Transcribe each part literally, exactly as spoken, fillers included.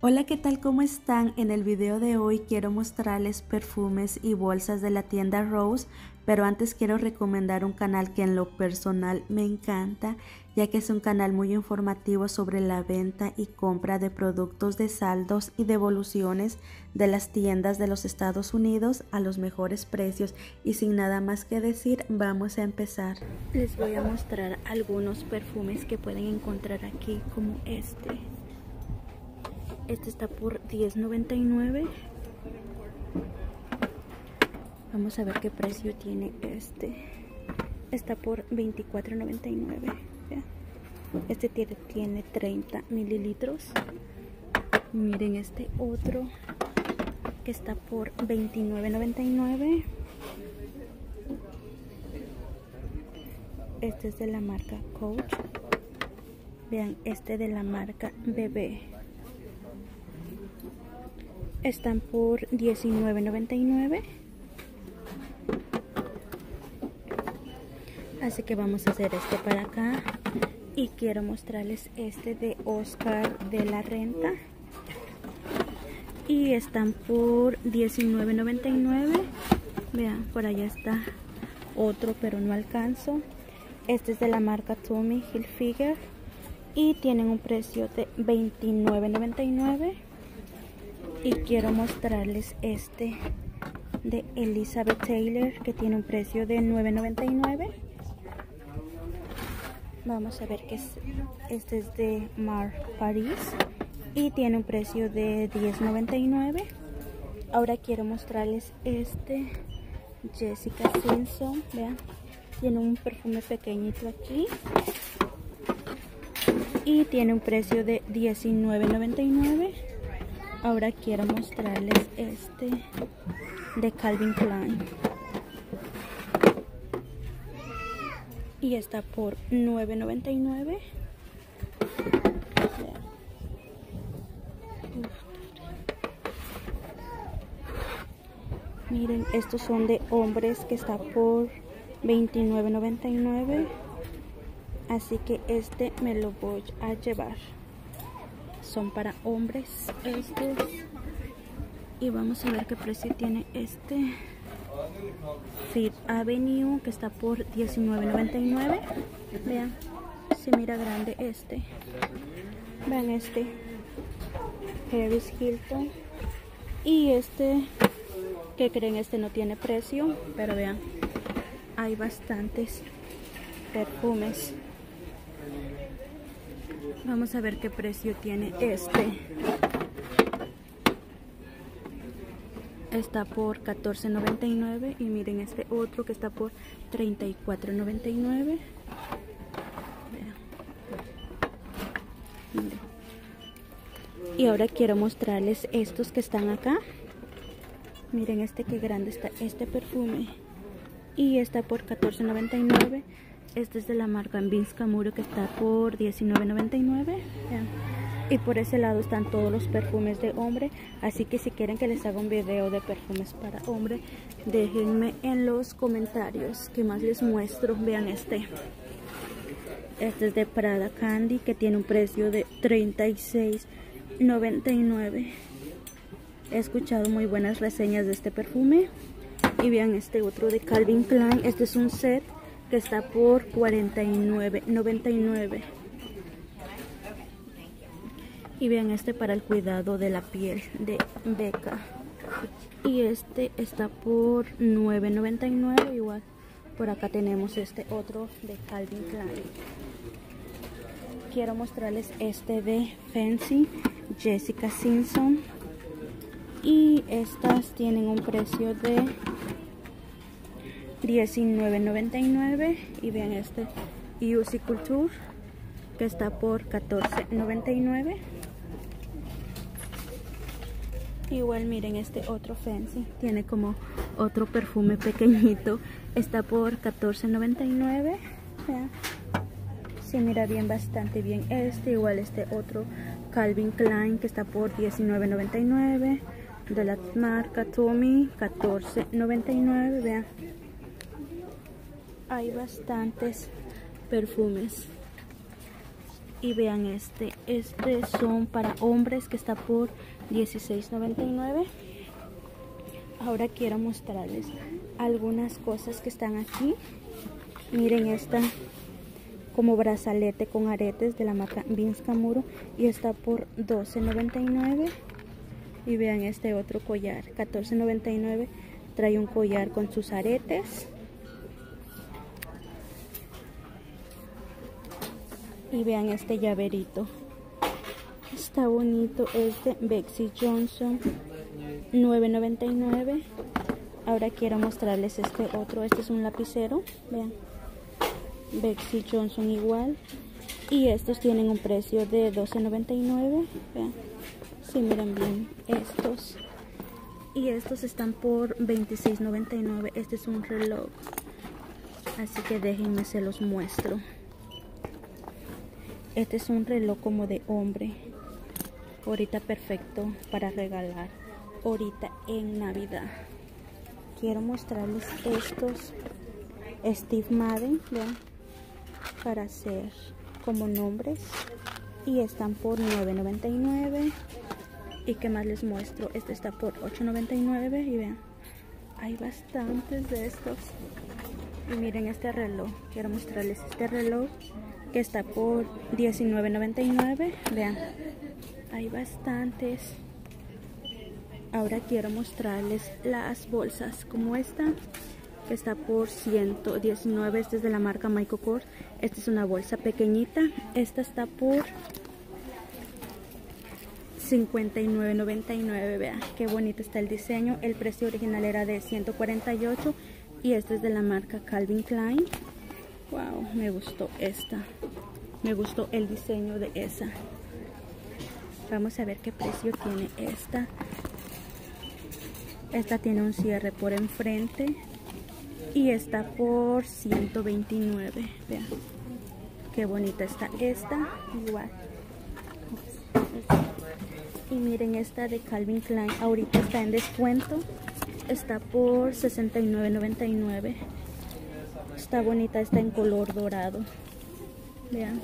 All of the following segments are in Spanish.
Hola, ¿qué tal? ¿Cómo están? En el video de hoy quiero mostrarles perfumes y bolsas de la tienda Rose, pero antes quiero recomendar un canal que en lo personal me encanta, ya que es un canal muy informativo sobre la venta y compra de productos de saldos y devoluciones de las tiendas de los Estados Unidos a los mejores precios. Y sin nada más que decir, vamos a empezar. Les voy a mostrar algunos perfumes que pueden encontrar aquí, como este. Este está por diez noventa y nueve. Vamos a ver qué precio tiene este. Está por veinticuatro noventa y nueve. Este tiene, tiene treinta mililitros. Miren este otro que está por veintinueve noventa y nueve. Este es de la marca Coach. Vean, este de la marca Bebé. Están por diecinueve noventa y nueve. Así que vamos a hacer este para acá. Y quiero mostrarles este de Oscar de la Renta. Y están por diecinueve noventa y nueve. Vean, por allá está otro, pero no alcanzo. Este es de la marca Tommy Hilfiger. Y tienen un precio de veintinueve noventa y nueve. Y quiero mostrarles este de Elizabeth Taylor, que tiene un precio de nueve noventa y nueve. Vamos a ver qué es. Este es de Mar Paris y tiene un precio de diez noventa y nueve. Ahora quiero mostrarles este Jessica Simpson. Vean, tiene un perfume pequeñito aquí y tiene un precio de diecinueve noventa y nueve. Ahora quiero mostrarles este de Calvin Klein. Y está por nueve noventa y nueve. Miren, estos son de hombres, que está por veintinueve noventa y nueve. Así que este me lo voy a llevar. Son para hombres estos. Y vamos a ver qué precio tiene este Fifth Avenue, que está por diecinueve noventa y nueve. Vean, se mira grande este. Vean este Paris Hilton. Y este, ¿qué creen? Este no tiene precio, pero vean, hay bastantes perfumes. Vamos a ver qué precio tiene este. Está por catorce noventa y nueve. Y miren este otro que está por treinta y cuatro noventa y nueve. Miren. Y ahora quiero mostrarles estos que están acá. Miren este que grande está este perfume. Y está por catorce noventa y nueve. Este es de la marca Vince Camuto, que está por diecinueve noventa y nueve. Vean. Y por ese lado están todos los perfumes de hombre. Así que si quieren que les haga un video de perfumes para hombre, déjenme en los comentarios que más les muestro. Vean este. Este es de Prada Candy, que tiene un precio de treinta y seis noventa y nueve. He escuchado muy buenas reseñas de este perfume. Y vean este otro de Calvin Klein. Este es un set que está por cuarenta y nueve noventa y nueve. Y vean este para el cuidado de la piel de Becca. Y este está por nueve noventa y nueve. Igual por acá tenemos este otro de Calvin Klein. Quiero mostrarles este de Fancy Jessica Simpson. Y estas tienen un precio de diecinueve noventa y nueve. Y vean este U C Couture, que está por catorce noventa y nueve. Igual miren este otro Fancy, tiene como otro perfume pequeñito, está por catorce noventa y nueve. Se mira bien, bastante bien este. Igual este otro Calvin Klein, que está por diecinueve noventa y nueve, de la marca Tommy, catorce noventa y nueve. Vean, hay bastantes perfumes. Y vean este, este son para hombres que está por dieciséis noventa y nueve. Ahora quiero mostrarles algunas cosas que están aquí. Miren esta como brazalete con aretes de la marca Vince Camuto y está por doce noventa y nueve. Y vean este otro collar, catorce noventa y nueve. Trae un collar con sus aretes. Y vean este llaverito, está bonito, es de Betsey Johnson, nueve noventa y nueve. Ahora quiero mostrarles este otro, este es un lapicero, vean, Betsey Johnson igual. Y estos tienen un precio de doce noventa y nueve, vean, si miran bien estos. Y estos están por veintiséis noventa y nueve, este es un reloj, así que déjenme se los muestro. Este es un reloj como de hombre, ahorita perfecto para regalar, ahorita en Navidad. Quiero mostrarles estos Steve Madden, ¿vean? Para hacer como nombres y están por nueve noventa y nueve. Y qué más les muestro, este está por ocho noventa y nueve y vean, hay bastantes de estos. Y miren este reloj, quiero mostrarles este reloj que está por diecinueve noventa y nueve. Vean, hay bastantes. Ahora quiero mostrarles las bolsas como esta que está por ciento diecinueve. Esta es de la marca Michael Kors. Esta es una bolsa pequeñita. Esta está por cincuenta y nueve noventa y nueve. Vean qué bonito está el diseño. El precio original era de ciento cuarenta y ocho y esta es de la marca Calvin Klein. Wow, me gustó esta. Me gustó el diseño de esa. Vamos a ver qué precio tiene esta. Esta tiene un cierre por enfrente y está por ciento veintinueve. Vean qué bonita está esta. Igual. Y miren esta de Calvin Klein. Ahorita está en descuento. Está por sesenta y nueve noventa y nueve. Está bonita, está en color dorado. Vean.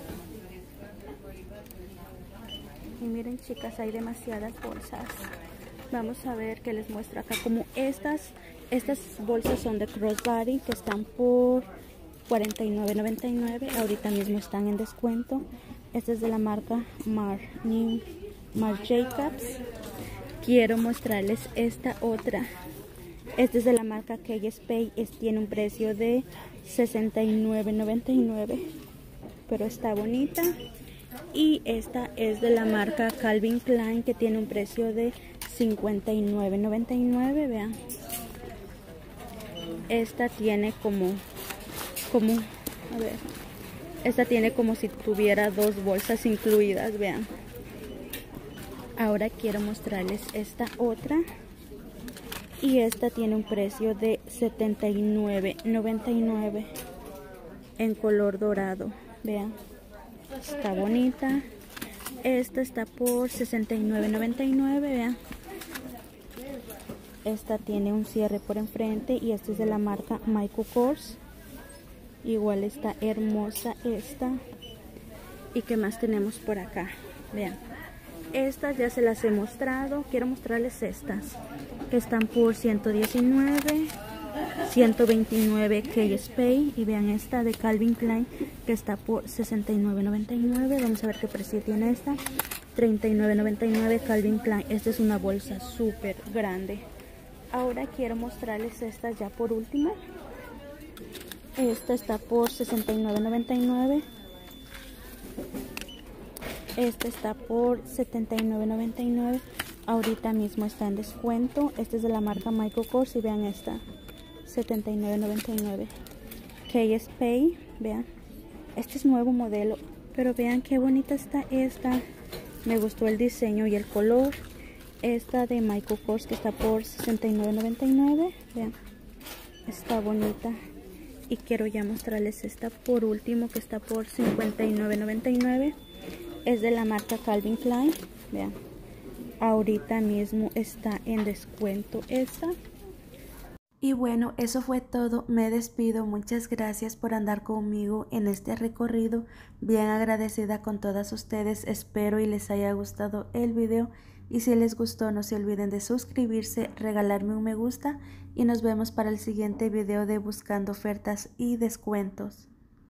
Y miren, chicas, hay demasiadas bolsas. Vamos a ver qué les muestro acá. Como estas, estas bolsas son de crossbody que están por cuarenta y nueve noventa y nueve. Ahorita mismo están en descuento. Esta es de la marca Mar, New, Marc Jacobs. Quiero mostrarles esta otra. Esta es de la marca Kate Spade. Tiene un precio de sesenta y nueve noventa y nueve. Pero está bonita. Y esta es de la marca Calvin Klein que tiene un precio de cincuenta y nueve noventa y nueve. Vean, esta tiene como como a ver, esta tiene como si tuviera dos bolsas incluidas. Vean. Ahora quiero mostrarles esta otra y esta tiene un precio de setenta y nueve noventa y nueve en color dorado. Vean, está bonita. Esta está por sesenta y nueve noventa y nueve. Vean, esta tiene un cierre por enfrente y esta es de la marca Michael Kors. Igual está hermosa esta. Y qué más tenemos por acá. Vean, estas ya se las he mostrado. Quiero mostrarles estas que están por ciento diecinueve, ciento veintinueve Kate Spade. Y vean esta de Calvin Klein que está por sesenta y nueve noventa y nueve. Vamos a ver qué precio tiene esta. treinta y nueve noventa y nueve Calvin Klein. Esta es una bolsa súper grande. Ahora quiero mostrarles esta ya por último. Esta está por sesenta y nueve noventa y nueve. Esta está por setenta y nueve noventa y nueve. Ahorita mismo está en descuento. Esta es de la marca Michael Kors y vean esta, setenta y nueve noventa y nueve. Kate Spade, vean, este es nuevo modelo, pero vean qué bonita está esta. Me gustó el diseño y el color. Esta de Michael Kors que está por sesenta y nueve noventa y nueve. Vean, está bonita. Y quiero ya mostrarles esta por último que está por cincuenta y nueve noventa y nueve. Es de la marca Calvin Klein. Vean, ahorita mismo está en descuento esta. Y bueno, eso fue todo, me despido, muchas gracias por andar conmigo en este recorrido, bien agradecida con todas ustedes, espero y les haya gustado el video y si les gustó no se olviden de suscribirse, regalarme un me gusta y nos vemos para el siguiente video de buscando ofertas y descuentos.